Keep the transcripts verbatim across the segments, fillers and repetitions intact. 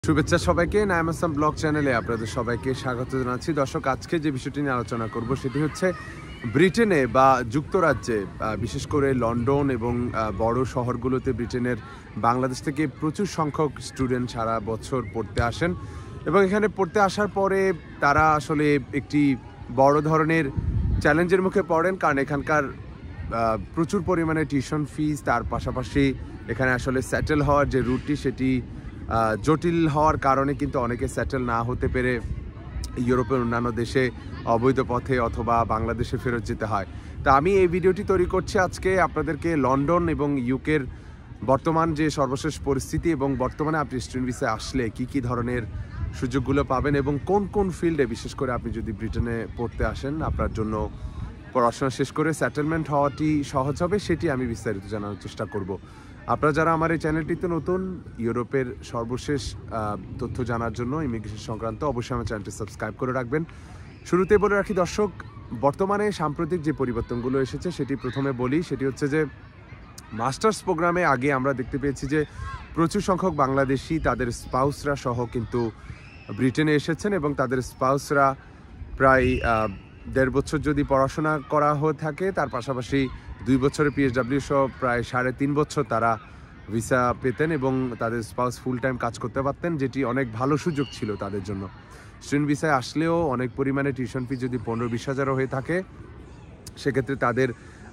শুভেচ্ছা সবাইকে। নাইম আসাম ব্লগ চ্যানেলে আপনাদের সবাইকে স্বাগত জানাচ্ছি। দর্শক, আজকে যে বিষয়টি নিয়ে আলোচনা করব সেটি হচ্ছে ব্রিটেনে বা যুক্তরাজ্যে, বিশেষ করে লন্ডন এবং বড় শহরগুলোতে ব্রিটেনের বাংলাদেশ থেকে প্রচুর সংখ্যক স্টুডেন্ট সারা বছর পড়তে আসেন এবং এখানে পড়তে আসার পরে তারা আসলে একটি বড় ধরনের চ্যালেঞ্জের মুখে পড়েন, কারণ এখানকার প্রচুর পরিমাণে টিউশন ফিস, তার পাশাপাশি এখানে আসলে সেটেল হওয়ার যে রুটটি সেটি জটিল হওয়ার কারণে কিন্তু অনেকে সেটেল না হতে পেরে ইউরোপের অন্যান্য দেশে অবৈধ পথে অথবা বাংলাদেশে ফেরত যেতে হয়। তা আমি এই ভিডিওটি তৈরি করছি আজকে আপনাদেরকে লন্ডন এবং ইউকের বর্তমান যে সর্বশেষ পরিস্থিতি এবং বর্তমানে আপনি স্টুডেন্ট ভিসায় আসলে কি কি ধরনের সুযোগগুলো পাবেন এবং কোন কোন ফিল্ডে, বিশেষ করে আপনি যদি ব্রিটেনে পড়তে আসেন আপনার জন্য পড়াশোনা শেষ করে সেটেলমেন্ট হওয়াটি সহজ হবে, সেটি আমি বিস্তারিত জানানোর চেষ্টা করব। আপনারা যারা আমার এই চ্যানেলটিতে নতুন, ইউরোপের সর্বশেষ তথ্য জানার জন্য ইমিগ্রেশন সংক্রান্ত, অবশ্যই আমার চ্যানেলটি সাবস্ক্রাইব করে রাখবেন। শুরুতে বলে রাখি দর্শক, বর্তমানে সাম্প্রতিক যে পরিবর্তনগুলো এসেছে সেটি প্রথমে বলি। সেটি হচ্ছে যে মাস্টার্স প্রোগ্রামে আগে আমরা দেখতে পেয়েছি যে প্রচুর সংখ্যক বাংলাদেশি তাদের স্পাউসরা সহ কিন্তু ব্রিটেনে এসেছেন এবং তাদের স্পাউসরা প্রায় দেড় বছর যদি পড়াশোনা করা হয়ে থাকে, তার পাশাপাশি দুই বছরের পিএইচডাব্লিউ সহ প্রায় সাড়ে তিন বছর তারা ভিসা পেতেন এবং তাদের স্পাউস ফুল টাইম কাজ করতে পারতেন, যেটি অনেক ভালো সুযোগ ছিল তাদের জন্য। স্টুডেন্ট ভিসায় আসলেও অনেক পরিমাণে টিউশন ফি যদি পনেরো বিশ হাজারও হয়ে থাকে, সেক্ষেত্রে তাদের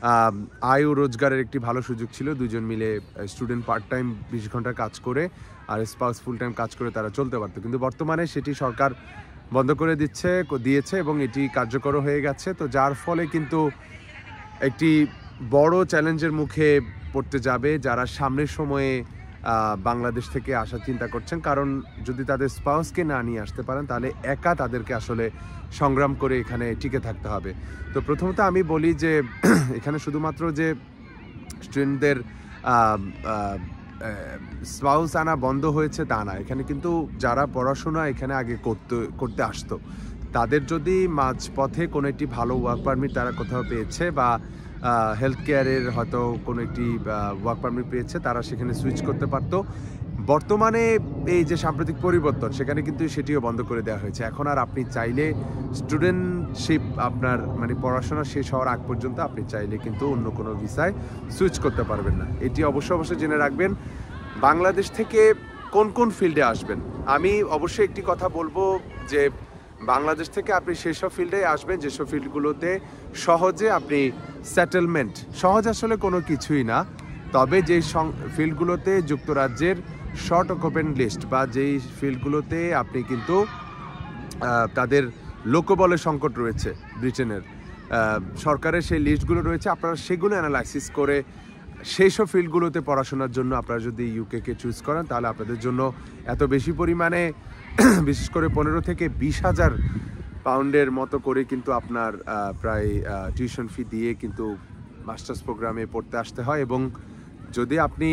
আয় ও রোজগারের একটি ভালো সুযোগ ছিল। দুজন মিলে স্টুডেন্ট পার্ট টাইম বিশ ঘন্টা কাজ করে আর স্পাউস ফুল টাইম কাজ করে তারা চলতে পারত, কিন্তু বর্তমানে সেটি সরকার বন্ধ করে দিচ্ছে দিয়েছে এবং এটি কার্যকর হয়ে গেছে। তো যার ফলে কিন্তু একটি বড় চ্যালেঞ্জের মুখে পড়তে যাবে যারা সামনের সময়ে বাংলাদেশ থেকে আসার চিন্তা করছেন, কারণ যদি তাদের স্পাউসকে না নিয়ে আসতে পারেন তাহলে একা তাদেরকে আসলে সংগ্রাম করে এখানে টিকে থাকতে হবে। তো প্রথমত আমি বলি যে এখানে শুধুমাত্র যে স্টুডেন্টদের স্পাউস আনা বন্ধ হয়েছে তা না, এখানে কিন্তু যারা পড়াশোনা এখানে আগে করতে করতে আসতো তাদের যদি মাঝপথে কোনো একটি ভালো ওয়ার্ক পারমিট তারা কোথাও পেয়েছে বা হেলথ কেয়ারের হয়তো কোনো একটি ওয়ার্ক পারমিট পেয়েছে, তারা সেখানে সুইচ করতে পারতো। বর্তমানে এই যে সাম্প্রতিক পরিবর্তন, সেখানে কিন্তু সেটিও বন্ধ করে দেওয়া হয়েছে। এখন আর আপনি চাইলে স্টুডেন্টশিপ আপনার মানে পড়াশোনা শেষ হওয়ার আগ পর্যন্ত আপনি চাইলে কিন্তু অন্য কোনো ভিসায় সুইচ করতে পারবেন না। এটি অবশ্যই অবশ্যই জেনে রাখবেন। বাংলাদেশ থেকে কোন কোন ফিল্ডে আসবেন, আমি অবশ্যই একটি কথা বলবো যে বাংলাদেশ থেকে আপনি সেসব ফিল্ডে আসবেন যেসব ফিল্ডগুলোতে সহজে আপনি সেটেলমেন্ট, সহজ আসলে কোনো কিছুই না, তবে যেই ফিল্ডগুলোতে যুক্তরাজ্যের শর্ট অকুপেন্ট লিস্ট বা যেই ফিল্ডগুলোতে আপনি কিন্তু তাদের লোকবলের সংকট রয়েছে, ব্রিটেনের সরকারের সেই লিস্টগুলো রয়েছে, আপনারা সেগুলো অ্যানালাইসিস করে সেই সব ফিল্ডগুলোতে পড়াশোনার জন্য আপনারা যদি ইউকেকে চুজ করেন তাহলে আপনাদের জন্য এত বেশি পরিমাণে বিশেষ করে পনেরো থেকে বিশ হাজার পাউন্ডের মতো করে কিন্তু আপনার প্রায় টিউশন ফি দিয়ে কিন্তু মাস্টার্স প্রোগ্রামে পড়তে আসতে হয়। এবং যদি আপনি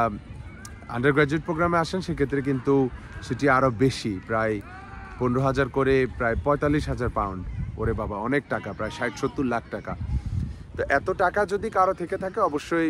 আন্ডার গ্র্যাজুয়েট প্রোগ্রামে আসেন সেক্ষেত্রে কিন্তু সেটি আরও বেশি, প্রায় পনেরো হাজার করে প্রায় পঁয়তাল্লিশ হাজার পাউন্ড। ওরে বাবা, অনেক টাকা, প্রায় ষাট সত্তর লাখ টাকা। তো এত টাকা যদি কারো থেকে থাকে অবশ্যই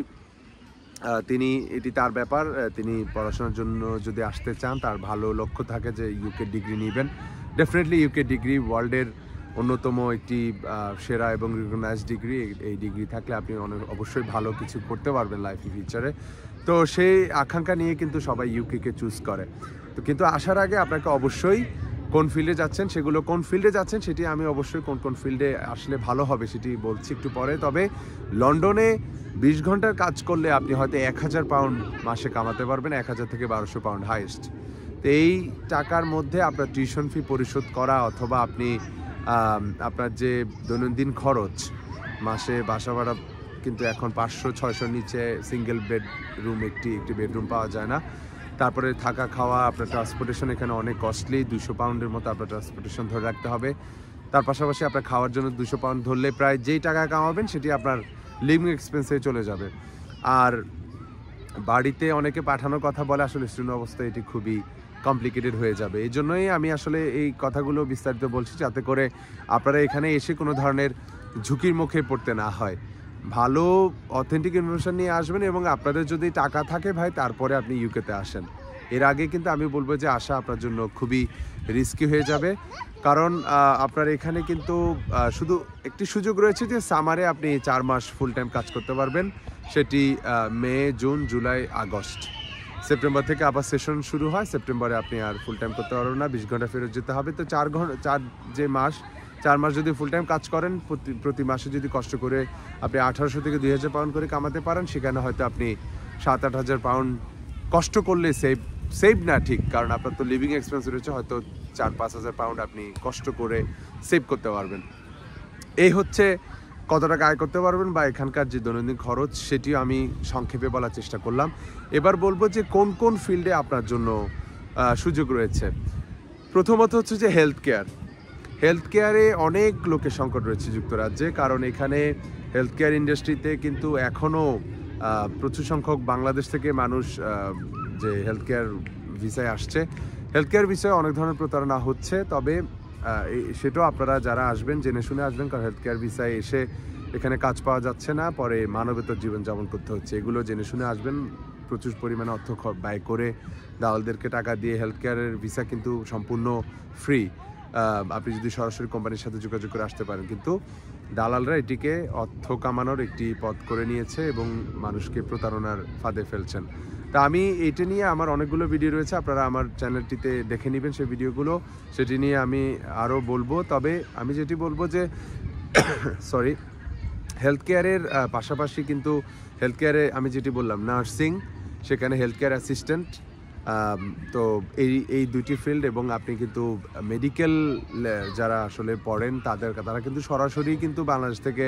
তিনি, এটি তার ব্যাপার, তিনি পড়াশোনার জন্য যদি আসতে চান, তার ভালো লক্ষ্য থাকে যে ইউকে ডিগ্রি নেবেন, ডেফিনেটলি ইউকে ডিগ্রি ওয়ার্ল্ডের অন্যতম একটি সেরা এবং রিকগনাইজ ডিগ্রি। এই ডিগ্রি থাকলে আপনি অনেক অবশ্যই ভালো কিছু করতে পারবেন লাইফে, ফিউচারে। তো সেই আকাঙ্ক্ষা নিয়ে কিন্তু সবাই ইউকেকে চুজ করে। তো কিন্তু আসার আগে আপনাকে অবশ্যই কোন ফিল্ডে যাচ্ছেন সেগুলো কোন ফিল্ডে যাচ্ছেন সেটি আমি অবশ্যই কোন কোন ফিল্ডে আসলে ভালো হবে সেটি বলছি একটু পরে। তবে লন্ডনে বিশ ঘন্টার কাজ করলে আপনি হয়তো এক হাজার পাউন্ড মাসে কামাতে পারবেন, এক হাজার থেকে বারোশো পাউন্ড হাইয়েস্ট। তো এই টাকার মধ্যে আপনার টিউশন ফি পরিশোধ করা অথবা আপনি আপনার যে দৈনন্দিন খরচ, মাসে বাসা ভাড়া কিন্তু এখন পাঁচশো ছয়শোর নিচে সিঙ্গেল বেডরুম একটি একটি বেডরুম পাওয়া যায় না। তারপরে থাকা খাওয়া, আপনার ট্রান্সপোর্টেশন এখানে অনেক কস্টলি, দুশো পাউন্ডের মতো আপনার ট্রান্সপোর্টেশন ধরে রাখতে হবে। তার পাশাপাশি আপনার খাওয়ার জন্য দুশো পাউন্ড ধরলে প্রায় যেই টাকা কামাবেন সেটি আপনার লিভিং এক্সপেন্সে চলে যাবে। আর বাড়িতে অনেকে পাঠানোর কথা বলে, আসলে স্টুডেন্ট অবস্থায় এটি খুবই কমপ্লিকেটেড হয়ে যাবে। এই জন্যই আমি আসলে এই কথাগুলো বিস্তারিত বলছি, যাতে করে আপনারা এখানে এসে কোনো ধরনের ঝুঁকির মুখে পড়তে না হয়। ভালো অথেন্টিক ইনফরমেশন নিয়ে আসবেন এবং আপনাদের যদি টাকা থাকে ভাই, তারপরে আপনি ইউকেতে আসেন। এর আগে কিন্তু আমি বলবো যে আসা আপনার জন্য খুবই রিস্কি হয়ে যাবে, কারণ আপনার এখানে কিন্তু শুধু একটি সুযোগ রয়েছে যে সামারে আপনি চার মাস ফুল টাইম কাজ করতে পারবেন, সেটি May, June, July, August. September থেকে আবার সেশন শুরু হয়, সেপ্টেম্বরে আপনি আর ফুল টাইম করতে পারবেন না, বিশ ঘন্টা ফেরত যেতে হবে। তো চার ঘন্টা চার যে মাস চার মাস যদি ফুল টাইম কাজ করেন, প্রতি প্রতি মাসে যদি কষ্ট করে আপনি আঠারোশো থেকে দুই হাজার পাউন্ড করে কামাতে পারেন, সেখানে হয়তো আপনি সাত আট হাজার পাউন্ড কষ্ট করলে সেভ সেভ না ঠিক, কারণ আপনার তো লিভিং এক্সপেন্স রয়েছে, হয়তো চার পাঁচ হাজার পাউন্ড আপনি কষ্ট করে সেভ করতে পারবেন। এই হচ্ছে কত টাকা আয় করতে পারবেন বা এখানকার যে দৈনন্দিন খরচ, সেটিও আমি সংক্ষেপে বলার চেষ্টা করলাম। এবার বলবো যে কোন কোন ফিল্ডে আপনার জন্য সুযোগ রয়েছে। প্রথমত হচ্ছে যে হেলথ কেয়ার। হেলথ কেয়ারে অনেক লোকের সংকট রয়েছে যুক্তরাজ্যে, কারণ এখানে হেলথ কেয়ার ইন্ডাস্ট্রিতে কিন্তু এখনও প্রচুর সংখ্যক বাংলাদেশ থেকে মানুষ যে হেলথ কেয়ার ভিসায় আসছে। হেলথ কেয়ার বিষয়ে অনেক ধরনের প্রতারণা হচ্ছে, তবে সেটাও আপনারা যারা আসবেন জেনে শুনে আসবেন, কারণ হেলথ কেয়ার ভিসায় এসে এখানে কাজ পাওয়া যাচ্ছে না, পরে মানবেতর জীবনযাপন করতে হচ্ছে। এগুলো জেনে শুনে আসবেন। প্রচুর পরিমাণে অর্থ ব্যয় করে দালালদেরকে টাকা দিয়ে হেলথ কেয়ারের ভিসা কিন্তু সম্পূর্ণ ফ্রি, আপনি যদি সরাসরি কোম্পানির সাথে যোগাযোগ করে আসতে পারেন, কিন্তু দালালরা এটিকে অর্থ কামানোর একটি পথ করে নিয়েছে এবং মানুষকে প্রতারণার ফাঁদে ফেলছেন। তা আমি এটা নিয়ে আমার অনেকগুলো ভিডিও রয়েছে, আপনারা আমার চ্যানেলটিতে দেখে নেবেন সেই ভিডিওগুলো, সেটি নিয়ে আমি আরও বলবো। তবে আমি যেটি বলবো যে সরি হেলথ কেয়ারের পাশাপাশি কিন্তু হেলথ কেয়ারে আমি যেটি বললাম নার্সিং, সেখানে হেলথ কেয়ার অ্যাসিস্ট্যান্ট, তো এই এই দুটি ফিল্ড, এবং আপনি কিন্তু মেডিকেল যারা আসলে পড়েন তাদের তারা কিন্তু সরাসরি কিন্তু বাংলাদেশ থেকে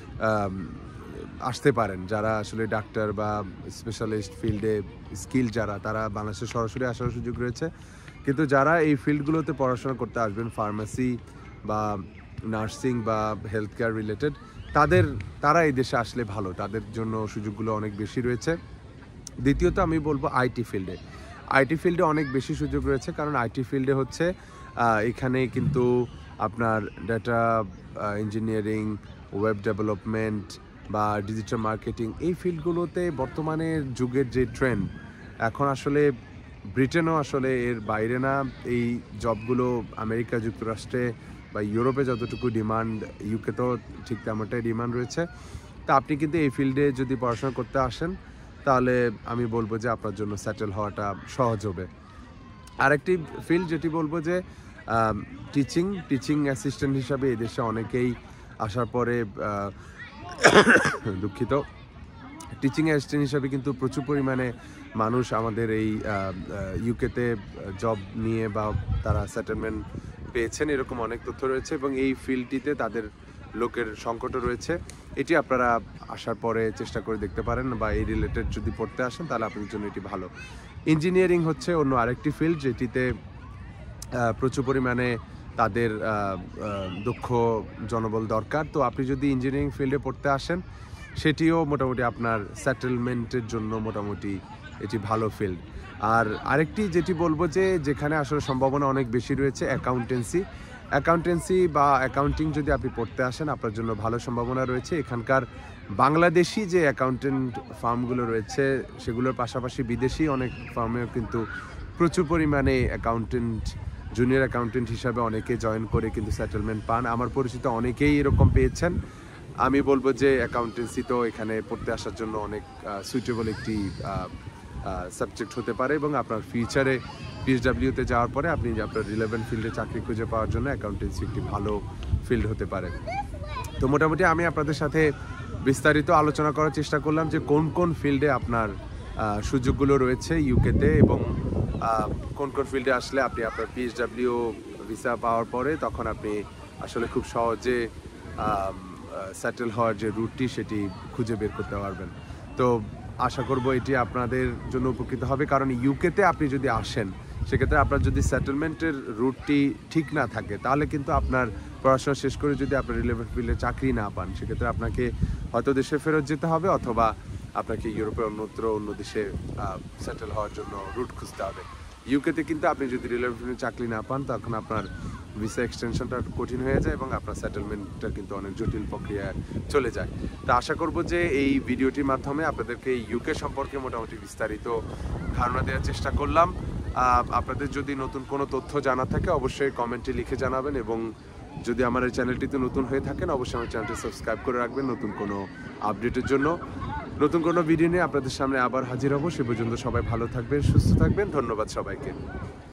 আসতে পারেন, যারা আসলে ডাক্তার বা স্পেশালিস্ট ফিল্ডে স্কিল যারা, তারা বাংলাদেশে সরাসরি আসার সুযোগ রয়েছে। কিন্তু যারা এই ফিল্ডগুলোতে পড়াশোনা করতে আসবেন, ফার্মেসি বা নার্সিং বা হেলথ কেয়ার রিলেটেড, তাদের তারা এই দেশে আসলে ভালো, তাদের জন্য সুযোগগুলো অনেক বেশি রয়েছে। দ্বিতীয়ত আমি বলবো আইটি ফিল্ডে। আইটি ফিল্ডে অনেক বেশি সুযোগ রয়েছে, কারণ আইটি ফিল্ডে হচ্ছে এখানে কিন্তু আপনার ডেটা ইঞ্জিনিয়ারিং, ওয়েব ডেভেলপমেন্ট বা ডিজিটাল মার্কেটিং, এই ফিল্ডগুলোতে বর্তমানে যুগের যে ট্রেন্ড, এখন আসলে ব্রিটেনও আসলে এর বাইরে না। এই জবগুলো আমেরিকা যুক্তরাষ্ট্রে বা ইউরোপে যতটুকু ডিমান্ড, ইউকেতেও ঠিক তেমনটাই ডিমান্ড রয়েছে। তা আপনি কিন্তু এই ফিল্ডে যদি পড়াশোনা করতে আসেন, তাহলে আমি বলবো যে আপনার জন্য সেটেল হওয়াটা সহজ হবে। আরেকটি ফিল্ড যেটি বলবো যে টিচিং টিচিং অ্যাসিস্ট্যান্ট হিসাবে এই দেশে অনেকেই আসার পরে দুঃখিত টিচিং অ্যাসিস্ট্যান্ট হিসাবে কিন্তু প্রচুর পরিমাণে মানুষ আমাদের এই ইউকেতে জব নিয়ে বা তারা সেটেলমেন্ট পেয়েছেন, এরকম অনেক তথ্য রয়েছে, এবং এই ফিল্ডটিতে তাদের লোকের সংকটও রয়েছে। এটি আপনারা আসার পরে চেষ্টা করে দেখতে পারেন, বা এই রিলেটেড যদি পড়তে আসেন তাহলে আপনাদের জন্য এটি ভালো। ইঞ্জিনিয়ারিং হচ্ছে অন্য আরেকটি ফিল্ড, যেটিতে প্রচুর পরিমাণে তাদের দক্ষ জনবল দরকার। তো আপনি যদি ইঞ্জিনিয়ারিং ফিল্ডে পড়তে আসেন, সেটিও মোটামুটি আপনার সেটেলমেন্টের জন্য মোটামুটি এটি ভালো ফিল্ড। আর আরেকটি যেটি বলবো যে যেখানে আসলে সম্ভাবনা অনেক বেশি রয়েছে, অ্যাকাউন্টেন্সি। অ্যাকাউন্টেন্সি বা অ্যাকাউন্টিং যদি আপনি পড়তে আসেন, আপনার জন্য ভালো সম্ভাবনা রয়েছে। এখানকার বাংলাদেশি যে অ্যাকাউন্টেন্ট ফার্মগুলো রয়েছে, সেগুলোর পাশাপাশি বিদেশি অনেক ফার্মেও কিন্তু প্রচুর পরিমাণে অ্যাকাউন্টেন্ট, জুনিয়র অ্যাকাউন্টেন্ট হিসাবে অনেকে জয়েন করে কিন্তু সেটেলমেন্ট পান। আমার পরিচিত অনেকেই এরকম পেয়েছেন। আমি বলবো যে অ্যাকাউন্টেন্সি তো এখানে পড়তে আসার জন্য অনেক সুইটেবল একটি সাবজেক্ট হতে পারে, এবং আপনার ফিউচারে পিএসডাব্লিউতে যাওয়ার পরে আপনি আপনার রিলেভেন্ট ফিল্ডে চাকরি খুঁজে পাওয়ার জন্য অ্যাকাউন্টেন্সি একটি ভালো ফিল্ড হতে পারে। তো মোটামুটি আমি আপনাদের সাথে বিস্তারিত আলোচনা করার চেষ্টা করলাম যে কোন কোন ফিল্ডে আপনার সুযোগগুলো রয়েছে ইউকেতে, এবং কোন কোন ফিল্ডে আসলে আপনি আপনার পিএসডাব্লিউ ভিসা পাওয়ার পরে তখন আপনি আসলে খুব সহজে সেটেল হওয়ার যে রুটটি সেটি খুঁজে বের করতে পারবেন। তো আশা করব এটি আপনাদের জন্য উপকৃত হবে, কারণ ইউকেতে আপনি যদি আসেন, সেক্ষেত্রে আপনার যদি সেটেলমেন্টের রুটটি ঠিক না থাকে, তাহলে কিন্তু আপনার পড়াশোনা শেষ করে যদি আপনার রিলেভেন্ট ফিল্ডে চাকরি না পান, সেক্ষেত্রে আপনাকে হয়তো দেশে ফেরত যেতে হবে, অথবা আপনাকে ইউরোপের অন্যত্র অন্য দেশে সেটেল হওয়ার জন্য রুট খুঁজতে হবে। ইউকেতে কিন্তু আপনি যদি রিলেভেন্ট ফিল্ডে চাকরি না পান, তখন আপনার ভিসা এক্সটেনশনটা কঠিন হয়ে যায় এবং আপনার সেটেলমেন্টটা কিন্তু অনেক জটিল প্রক্রিয়ায় চলে যায়। তো আশা করব যে এই ভিডিওটির মাধ্যমে আপনাদেরকে ইউকে সম্পর্কে মোটামুটি বিস্তারিত ধারণা দেওয়ার চেষ্টা করলাম। আপনাদের যদি নতুন কোনো তথ্য জানা থাকে অবশ্যই কমেন্টে লিখে জানাবেন, এবং যদি আমার এই চ্যানেলটিতে নতুন হয়ে থাকেন অবশ্যই আমার চ্যানেলটি সাবস্ক্রাইব করে রাখবেন নতুন কোনো আপডেটের জন্য। নতুন কোনো ভিডিও নিয়ে আপনাদের সামনে আবার হাজির হব। সে পর্যন্ত সবাই ভালো থাকবেন, সুস্থ থাকবেন। ধন্যবাদ সবাইকে।